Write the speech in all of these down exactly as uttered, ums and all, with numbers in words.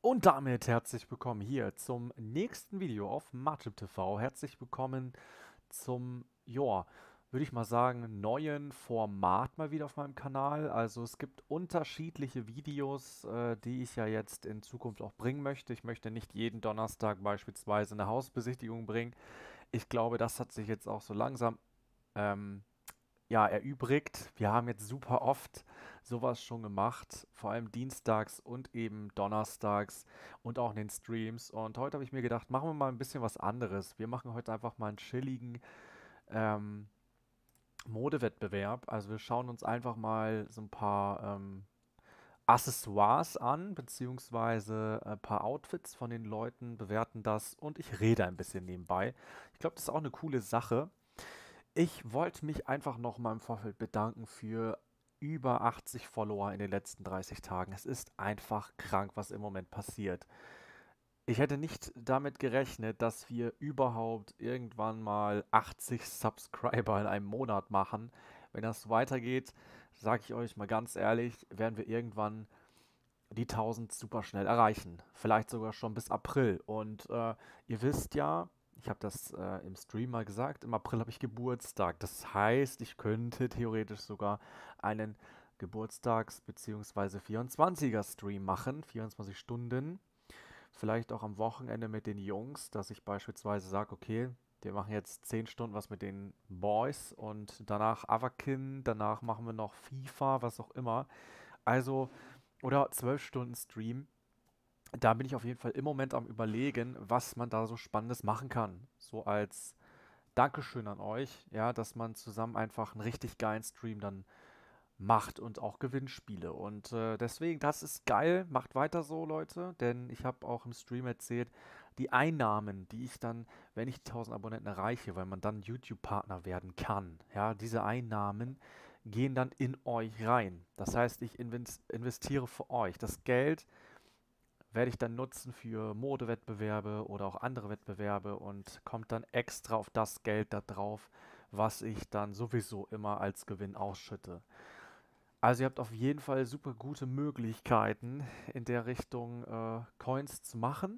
Und damit herzlich willkommen hier zum nächsten Video auf Matchip T V. Herzlich willkommen zum, ja, würde ich mal sagen, neuen Format mal wieder auf meinem Kanal. Also es gibt unterschiedliche Videos, äh, die ich ja jetzt in Zukunft auch bringen möchte. Ich möchte nicht jeden Donnerstag beispielsweise eine Hausbesichtigung bringen. Ich glaube, das hat sich jetzt auch so langsam ähm, ja, erübrigt. Wir haben jetzt super oft sowas schon gemacht, vor allem dienstags und eben donnerstags und auch in den Streams. Und heute habe ich mir gedacht, machen wir mal ein bisschen was anderes. Wir machen heute einfach mal einen chilligen ähm, Modewettbewerb. Also wir schauen uns einfach mal so ein paar ähm, Accessoires an, beziehungsweise ein paar Outfits von den Leuten, bewerten das und ich rede ein bisschen nebenbei. Ich glaube, das ist auch eine coole Sache. Ich wollte mich einfach noch mal im Vorfeld bedanken für über achtzig Follower in den letzten dreißig Tagen. Es ist einfach krank, was im Moment passiert. Ich hätte nicht damit gerechnet, dass wir überhaupt irgendwann mal achtzig Subscriber in einem Monat machen. Wenn das so weitergeht, sage ich euch mal ganz ehrlich, werden wir irgendwann die tausend super schnell erreichen. Vielleicht sogar schon bis April. Und äh, ihr wisst ja, ich habe das äh, im Stream mal gesagt, im April habe ich Geburtstag. Das heißt, ich könnte theoretisch sogar einen Geburtstags- bzw. vierundzwanziger-Stream machen, vierundzwanzig Stunden. Vielleicht auch am Wochenende mit den Jungs, dass ich beispielsweise sage, okay, wir machen jetzt zehn Stunden was mit den Boys und danach Avakin, danach machen wir noch FIFA, was auch immer. Also, oder zwölf Stunden Stream. Da bin ich auf jeden Fall im Moment am Überlegen, was man da so Spannendes machen kann. So als Dankeschön an euch, ja, dass man zusammen einfach einen richtig geilen Stream dann macht und auch Gewinnspiele. Und äh, deswegen, das ist geil. Macht weiter so, Leute. Denn ich habe auch im Stream erzählt, die Einnahmen, die ich dann, wenn ich die tausend Abonnenten erreiche, weil man dann YouTube-Partner werden kann, ja, diese Einnahmen gehen dann in euch rein. Das heißt, ich invest investiere für euch. Das Geld werde ich dann nutzen für Modewettbewerbe oder auch andere Wettbewerbe und kommt dann extra auf das Geld da drauf, was ich dann sowieso immer als Gewinn ausschütte. Also ihr habt auf jeden Fall super gute Möglichkeiten in der Richtung äh, Coins zu machen.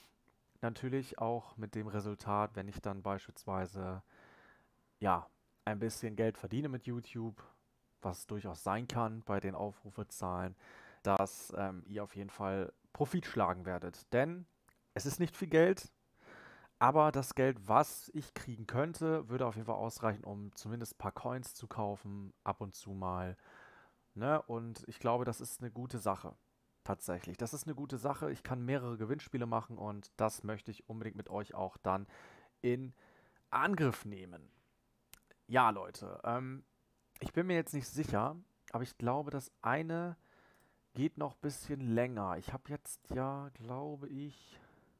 Natürlich auch mit dem Resultat, wenn ich dann beispielsweise ja ein bisschen Geld verdiene mit YouTube, was durchaus sein kann bei den Aufrufezahlen, dass ähm, ihr auf jeden Fall Profit schlagen werdet. Denn es ist nicht viel Geld, aber das Geld, was ich kriegen könnte, würde auf jeden Fall ausreichen, um zumindest ein paar Coins zu kaufen, ab und zu mal. Ne? Und ich glaube, das ist eine gute Sache. Tatsächlich. Das ist eine gute Sache. Ich kann mehrere Gewinnspiele machen und das möchte ich unbedingt mit euch auch dann in Angriff nehmen. Ja, Leute. Ähm, ich bin mir jetzt nicht sicher, aber ich glaube, das eine geht noch ein bisschen länger. Ich habe jetzt ja, glaube ich,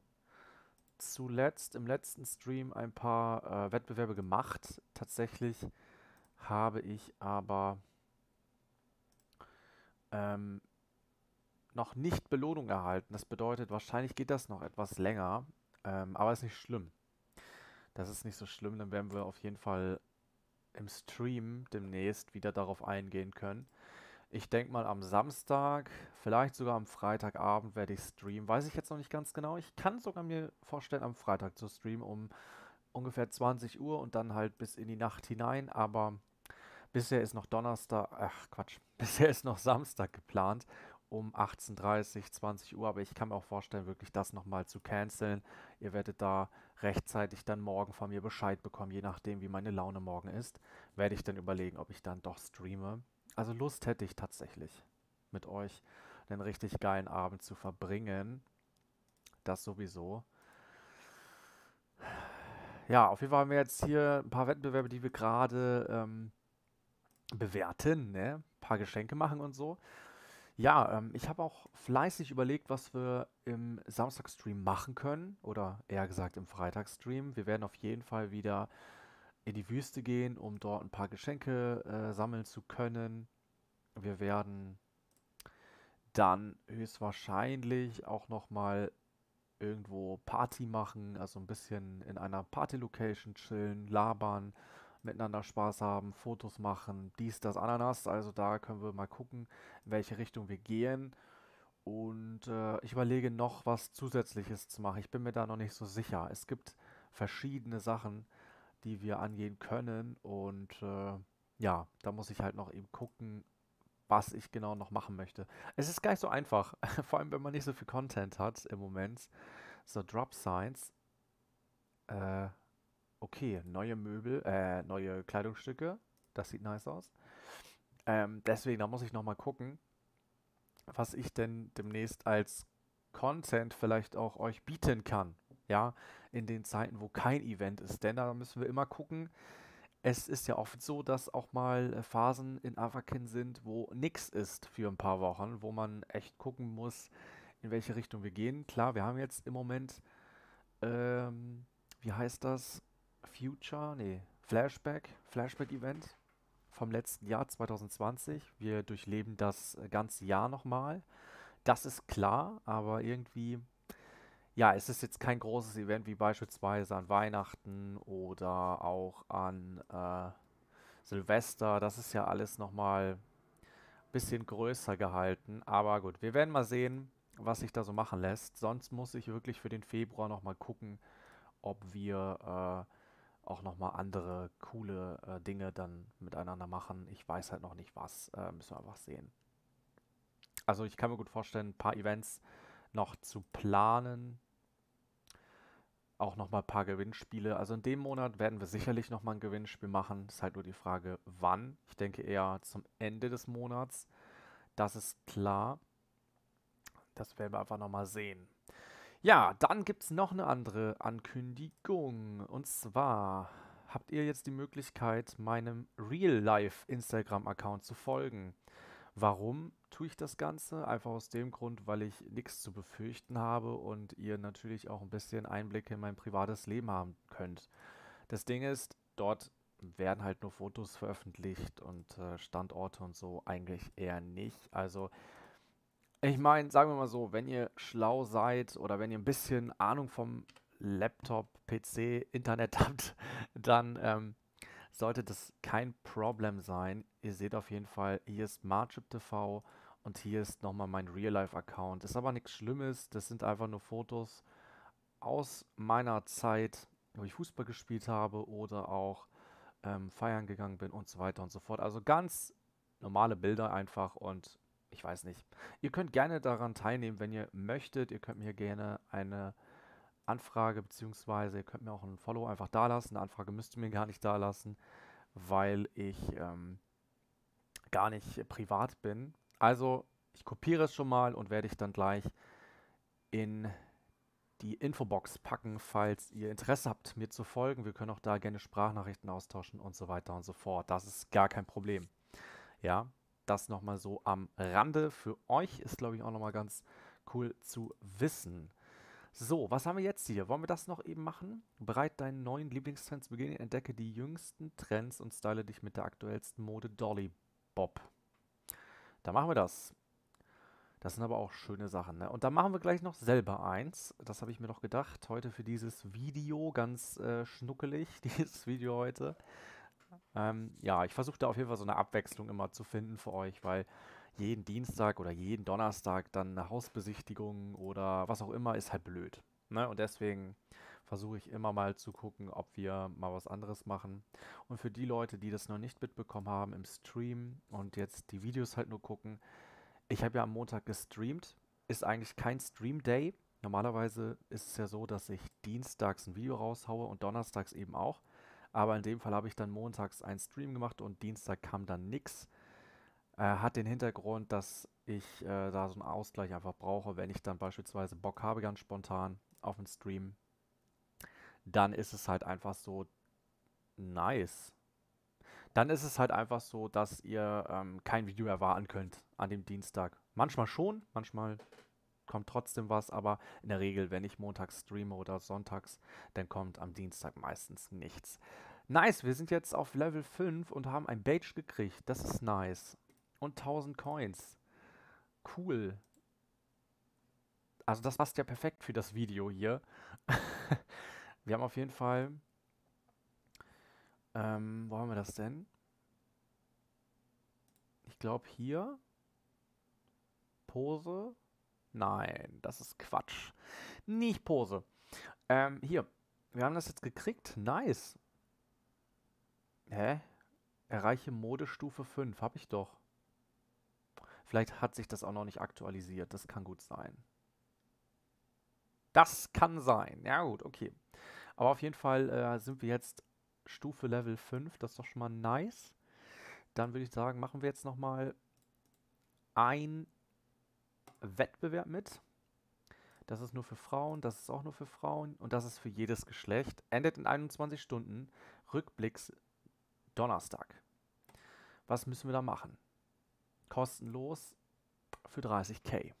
zuletzt im letzten Stream ein paar äh, Wettbewerbe gemacht. Tatsächlich habe ich aber ähm, noch nicht Belohnung erhalten. Das bedeutet, wahrscheinlich geht das noch etwas länger. Ähm, aber ist nicht schlimm. Das ist nicht so schlimm. Dann werden wir auf jeden Fall im Stream demnächst wieder darauf eingehen können. Ich denke mal am Samstag, vielleicht sogar am Freitagabend werde ich streamen. Weiß ich jetzt noch nicht ganz genau. Ich kann sogar mir vorstellen, am Freitag zu streamen um ungefähr zwanzig Uhr und dann halt bis in die Nacht hinein. Aber bisher ist noch Donnerstag, ach Quatsch, bisher ist noch Samstag geplant um achtzehn Uhr dreißig, zwanzig Uhr. Aber ich kann mir auch vorstellen, wirklich das nochmal zu canceln. Ihr werdet da rechtzeitig dann morgen von mir Bescheid bekommen, je nachdem, wie meine Laune morgen ist. Werde ich dann überlegen, ob ich dann doch streame. Also Lust hätte ich tatsächlich, mit euch einen richtig geilen Abend zu verbringen. Das sowieso. Ja, auf jeden Fall haben wir jetzt hier ein paar Wettbewerbe, die wir gerade ähm, bewerten, ne? Ein paar Geschenke machen und so. Ja, ähm, ich habe auch fleißig überlegt, was wir im Samstagstream machen können. Oder eher gesagt im Freitagsstream. Wir werden auf jeden Fall wieder in die Wüste gehen, um dort ein paar Geschenke äh, sammeln zu können. Wir werden dann höchstwahrscheinlich auch nochmal irgendwo Party machen, also ein bisschen in einer Party-Location chillen, labern, miteinander Spaß haben, Fotos machen, dies, das, Ananas. Also da können wir mal gucken, in welche Richtung wir gehen. Und äh, ich überlege noch was Zusätzliches zu machen. Ich bin mir da noch nicht so sicher. Es gibt verschiedene Sachen, die wir angehen können. Und äh, ja, da muss ich halt noch eben gucken, was ich genau noch machen möchte. Es ist gar nicht so einfach, vor allem wenn man nicht so viel Content hat im Moment. So, Drop Signs. Äh, okay, neue Möbel, äh, neue Kleidungsstücke. Das sieht nice aus. Ähm, deswegen, da muss ich noch mal gucken, was ich denn demnächst als Content vielleicht auch euch bieten kann. Ja, in den Zeiten, wo kein Event ist. Denn da müssen wir immer gucken. Es ist ja oft so, dass auch mal äh, Phasen in Avakin sind, wo nix ist für ein paar Wochen, wo man echt gucken muss, in welche Richtung wir gehen. Klar, wir haben jetzt im Moment, ähm, wie heißt das? Future? Nee, Flashback, Flashback-Event vom letzten Jahr zwanzig zwanzig. Wir durchleben das äh, ganze Jahr nochmal. Das ist klar, aber irgendwie, ja, es ist jetzt kein großes Event wie beispielsweise an Weihnachten oder auch an äh, Silvester. Das ist ja alles nochmal ein bisschen größer gehalten. Aber gut, wir werden mal sehen, was sich da so machen lässt. Sonst muss ich wirklich für den Februar nochmal gucken, ob wir äh, auch nochmal andere coole äh, Dinge dann miteinander machen. Ich weiß halt noch nicht was. Äh, müssen wir einfach sehen. Also ich kann mir gut vorstellen, ein paar Events noch zu planen. Auch nochmal ein paar Gewinnspiele. Also in dem Monat werden wir sicherlich nochmal ein Gewinnspiel machen. Ist halt nur die Frage, wann. Ich denke eher zum Ende des Monats. Das ist klar. Das werden wir einfach nochmal sehen. Ja, dann gibt es noch eine andere Ankündigung. Und zwar habt ihr jetzt die Möglichkeit, meinem Real-Life-Instagram-Account zu folgen. Warum tue ich das Ganze? Einfach aus dem Grund, weil ich nichts zu befürchten habe und ihr natürlich auch ein bisschen Einblicke in mein privates Leben haben könnt. Das Ding ist, dort werden halt nur Fotos veröffentlicht und äh, Standorte und so eigentlich eher nicht. Also ich meine, sagen wir mal so, wenn ihr schlau seid oder wenn ihr ein bisschen Ahnung vom Laptop, P C, Internet habt, dann ähm, sollte das kein Problem sein. Ihr seht auf jeden Fall, hier ist Marchip T V und hier ist nochmal mein Real-Life-Account. Ist aber nichts Schlimmes, das sind einfach nur Fotos aus meiner Zeit, wo ich Fußball gespielt habe oder auch ähm, feiern gegangen bin und so weiter und so fort. Also ganz normale Bilder einfach und ich weiß nicht. Ihr könnt gerne daran teilnehmen, wenn ihr möchtet. Ihr könnt mir gerne eine Anfrage beziehungsweise ihr könnt mir auch ein Follow einfach da lassen. Eine Anfrage müsst ihr mir gar nicht da lassen, weil ich ähm, gar nicht privat bin. Also ich kopiere es schon mal und werde ich dann gleich in die Infobox packen, falls ihr Interesse habt, mir zu folgen. Wir können auch da gerne Sprachnachrichten austauschen und so weiter und so fort. Das ist gar kein Problem. Ja, das nochmal so am Rande für euch ist, glaube ich, auch nochmal ganz cool zu wissen. So, was haben wir jetzt hier? Wollen wir das noch eben machen? Bereit, deinen neuen Lieblingstrend zu beginnen? Entdecke die jüngsten Trends und style dich mit der aktuellsten Mode Dolly Bob. Da machen wir das. Das sind aber auch schöne Sachen, ne? Und dann machen wir gleich noch selber eins. Das habe ich mir doch gedacht. Heute für dieses Video, ganz äh, schnuckelig, dieses Video heute. Ähm, ja, ich versuche da auf jeden Fall so eine Abwechslung immer zu finden für euch, weil jeden Dienstag oder jeden Donnerstag dann eine Hausbesichtigung oder was auch immer ist halt blöd. Ne? Und deswegen versuche ich immer mal zu gucken, ob wir mal was anderes machen. Und für die Leute, die das noch nicht mitbekommen haben im Stream und jetzt die Videos halt nur gucken, ich habe ja am Montag gestreamt, ist eigentlich kein Stream Day. Normalerweise ist es ja so, dass ich dienstags ein Video raushaue und donnerstags eben auch. Aber in dem Fall habe ich dann montags einen Stream gemacht und Dienstag kam dann nix. Äh, hat den Hintergrund, dass ich äh, da so einen Ausgleich einfach brauche, wenn ich dann beispielsweise Bock habe, ganz spontan auf einen Stream. Dann ist es halt einfach so nice. Dann ist es halt einfach so, dass ihr ähm, kein Video erwarten könnt an dem Dienstag. Manchmal schon, manchmal kommt trotzdem was, aber in der Regel, wenn ich montags streame oder sonntags, dann kommt am Dienstag meistens nichts. Nice, wir sind jetzt auf Level fünf und haben ein Badge gekriegt. Das ist nice. Und tausend Coins. Cool. Also das passt ja perfekt für das Video hier. Wir haben auf jeden Fall... Ähm, wo haben wir das denn? Ich glaube hier. Pose. Nein, das ist Quatsch. Nicht Pose. Ähm, hier. Wir haben das jetzt gekriegt. Nice. Hä? Erreiche Modestufe fünf. Hab ich doch. Vielleicht hat sich das auch noch nicht aktualisiert. Das kann gut sein. Das kann sein. Ja gut, okay. Aber auf jeden Fall äh, sind wir jetzt Stufe Level fünf. Das ist doch schon mal nice. Dann würde ich sagen, machen wir jetzt nochmal ein Wettbewerb mit. Das ist nur für Frauen, das ist auch nur für Frauen und das ist für jedes Geschlecht. Endet in einundzwanzig Stunden. Rückblicks Donnerstag. Was müssen wir da machen? Kostenlos für dreißig K.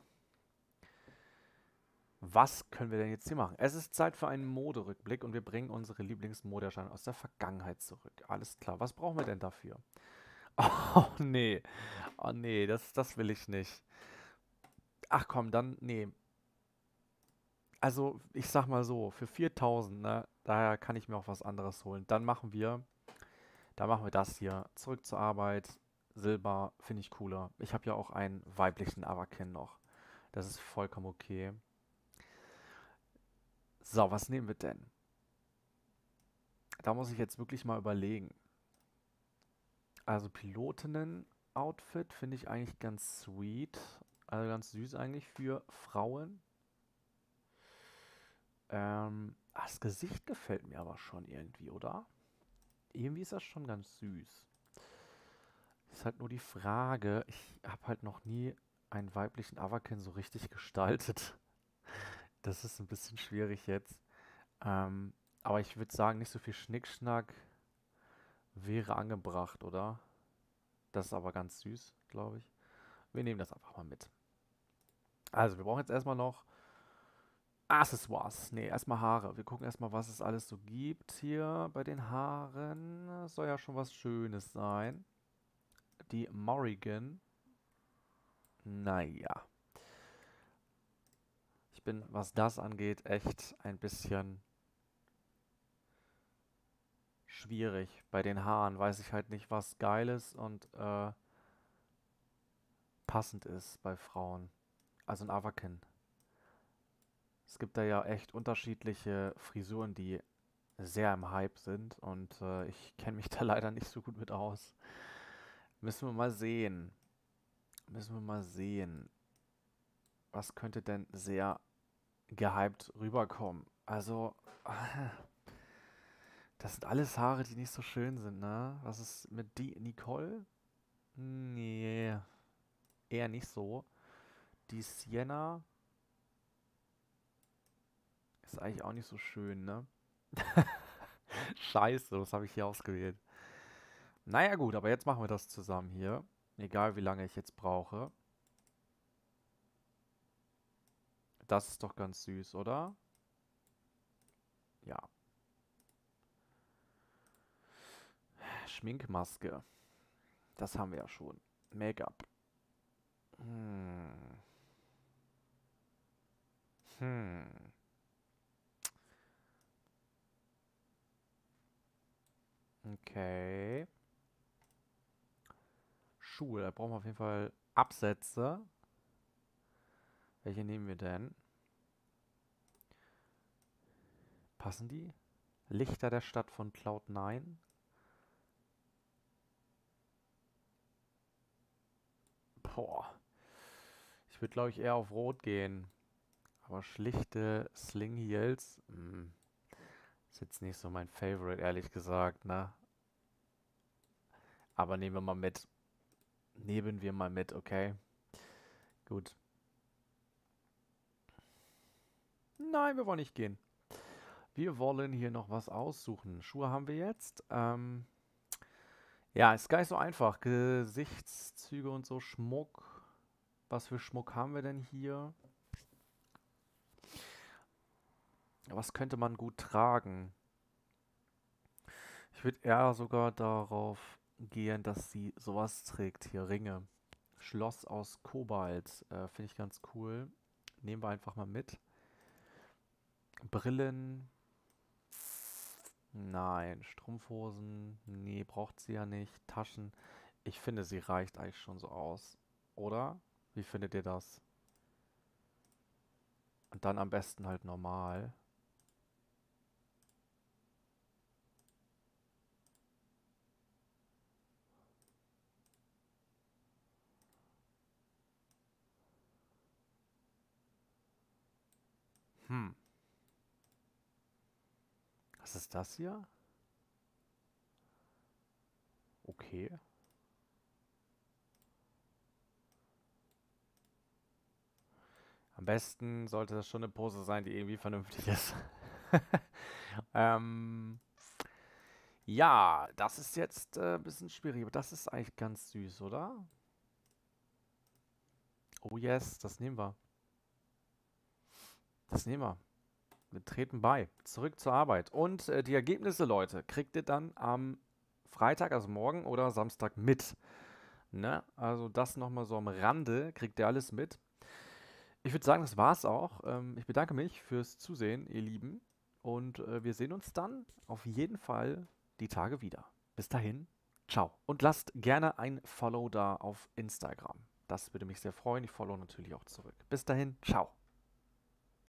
Was können wir denn jetzt hier machen? Es ist Zeit für einen Moderückblick und wir bringen unsere Lieblingsmodeerscheinungen aus der Vergangenheit zurück. Alles klar. Was brauchen wir denn dafür? Oh nee. Oh nee, das, das will ich nicht. Ach komm, dann, nee. Also, ich sag mal so, für viertausend, ne, daher kann ich mir auch was anderes holen. Dann machen wir, dann machen wir das hier. Zurück zur Arbeit. Silber finde ich cooler. Ich habe ja auch einen weiblichen Avakin noch. Das ist vollkommen okay. So, was nehmen wir denn? Da muss ich jetzt wirklich mal überlegen. Also Pilotinnen-Outfit finde ich eigentlich ganz sweet. Also ganz süß eigentlich für Frauen. Ähm, ah, das Gesicht gefällt mir aber schon irgendwie, oder? Irgendwie ist das schon ganz süß. Ist halt nur die Frage, ich habe halt noch nie einen weiblichen Avakin so richtig gestaltet. Das ist ein bisschen schwierig jetzt. Ähm, aber ich würde sagen, nicht so viel Schnickschnack wäre angebracht, oder? Das ist aber ganz süß, glaube ich. Wir nehmen das einfach mal mit. Also, wir brauchen jetzt erstmal noch Accessoires. Ne, erstmal Haare. Wir gucken erstmal, was es alles so gibt hier bei den Haaren. Das soll ja schon was Schönes sein. Die Morrigan. Naja. Ich bin, was das angeht, echt ein bisschen schwierig. Bei den Haaren weiß ich halt nicht, was geil ist und äh, passend ist bei Frauen. Also ein Avakin. Es gibt da ja echt unterschiedliche Frisuren, die sehr im Hype sind und äh, ich kenne mich da leider nicht so gut mit aus. Müssen wir mal sehen. Müssen wir mal sehen. Was könnte denn sehr gehypt rüberkommen? Also, das sind alles Haare, die nicht so schön sind, ne? Was ist mit die Nicole? Nee, eher nicht so. Die Sienna ist eigentlich auch nicht so schön, ne? Scheiße, was habe ich hier ausgewählt? Naja gut, aber jetzt machen wir das zusammen hier. Egal wie lange ich jetzt brauche. Das ist doch ganz süß, oder? Ja. Schminkmaske. Das haben wir ja schon. Make-up. Hm. Hm. Okay. Schuhe. Da brauchen wir auf jeden Fall Absätze. Welche nehmen wir denn? Passen die? Lichter der Stadt von Cloud neun. Boah. Ich würde, glaube ich, eher auf Rot gehen. Aber schlichte Sling Heels. Hm. Ist jetzt nicht so mein Favorite, ehrlich gesagt, ne? Aber nehmen wir mal mit. Nehmen wir mal mit, okay? Gut. Nein, wir wollen nicht gehen. Wir wollen hier noch was aussuchen. Schuhe haben wir jetzt. Ähm, ja, ist gar nicht so einfach. Gesichtszüge und so, Schmuck. Was für Schmuck haben wir denn hier? Was könnte man gut tragen? Ich würde eher sogar darauf gehen, dass sie sowas trägt. Hier, Ringe. Schloss aus Kobalt. Äh, Finde ich ganz cool. Nehmen wir einfach mal mit. Brillen. Nein. Strumpfhosen. Nee, braucht sie ja nicht. Taschen. Ich finde, sie reicht eigentlich schon so aus. Oder? Wie findet ihr das? Und dann am besten halt normal. Hm. Was ist das hier? Okay. Am besten sollte das schon eine Pose sein, die irgendwie vernünftig ist. ähm, ja, das ist jetzt äh, ein bisschen schwierig, aber das ist eigentlich ganz süß, oder? Oh yes, das nehmen wir. Das nehmen wir. Wir treten bei. Zurück zur Arbeit. Und äh, die Ergebnisse, Leute, kriegt ihr dann am Freitag, also morgen oder Samstag mit. Ne? Also das nochmal so am Rande, kriegt ihr alles mit. Ich würde sagen, das war's auch. Ähm, ich bedanke mich fürs Zusehen, ihr Lieben. Und äh, wir sehen uns dann auf jeden Fall die Tage wieder. Bis dahin, ciao. Und lasst gerne ein Follow da auf Instagram. Das würde mich sehr freuen. Ich follow natürlich auch zurück. Bis dahin, ciao.